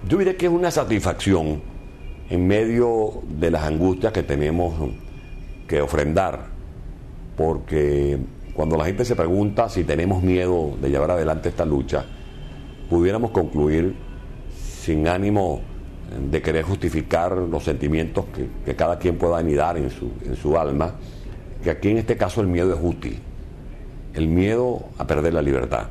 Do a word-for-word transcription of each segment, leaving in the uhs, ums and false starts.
Yo diré que es una satisfacción en medio de las angustias que tenemos que ofrendar, porque cuando la gente se pregunta si tenemos miedo de llevar adelante esta lucha, pudiéramos concluir, sin ánimo de querer justificar los sentimientos que, que cada quien pueda anidar en su, en su alma, que aquí en este caso el miedo es útil. El miedo a perder la libertad.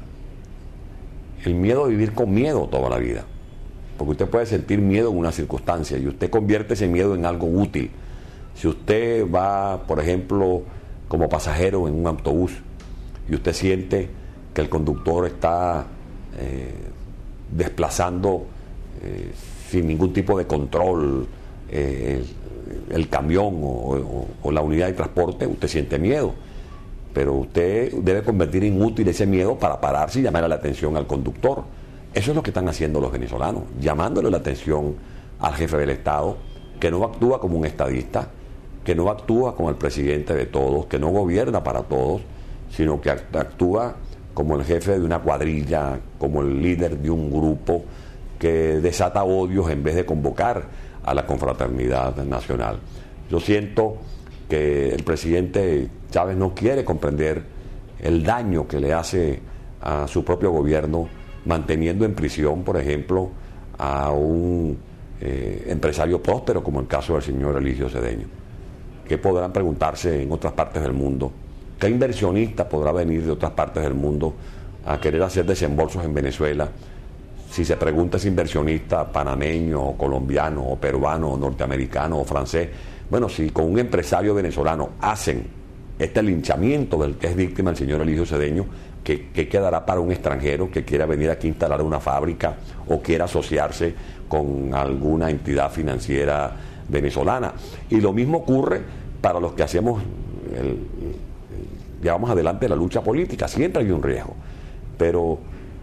El miedo a vivir con miedo toda la vida. Porque usted puede sentir miedo en una circunstancia y usted convierte ese miedo en algo útil. Si usted va, por ejemplo, como pasajero en un autobús y usted siente que el conductor está eh, desplazando eh, sin ningún tipo de control eh, el, el camión o, o, o la unidad de transporte, usted siente miedo. Pero usted debe convertir en útil ese miedo para pararse y llamar la atención al conductor. Eso es lo que están haciendo los venezolanos, llamándole la atención al jefe del Estado, que no actúa como un estadista, que no actúa como el presidente de todos, que no gobierna para todos, sino que actúa como el jefe de una cuadrilla, como el líder de un grupo que desata odios en vez de convocar a la confraternidad nacional. Yo siento que el presidente Chávez no quiere comprender el daño que le hace a su propio gobierno manteniendo en prisión, por ejemplo, a un eh, empresario próspero como el caso del señor Eligio Cedeño. ¿Qué podrán preguntarse en otras partes del mundo? ¿Qué inversionista podrá venir de otras partes del mundo a querer hacer desembolsos en Venezuela? Si se pregunta ese inversionista panameño, o colombiano, o peruano, o norteamericano, o francés, bueno, si con un empresario venezolano hacen este linchamiento del que es víctima el señor Eligio Cedeño, ¿qué, qué quedará para un extranjero que quiera venir aquí a instalar una fábrica o quiera asociarse con alguna entidad financiera venezolana? Y lo mismo ocurre para los que hacemos, el, el, llevamos adelante la lucha política. Siempre hay un riesgo, pero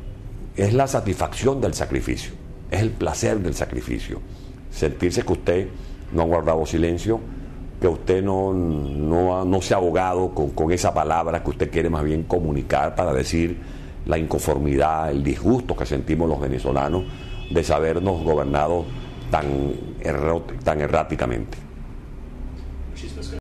es la satisfacción del sacrificio, es el placer del sacrificio, sentirse que usted no ha guardado silencio, que usted no, no, no se ha ahogado con, con esa palabra que usted quiere más bien comunicar para decir la inconformidad, el disgusto que sentimos los venezolanos de sabernos gobernados tan, erro, tan erráticamente.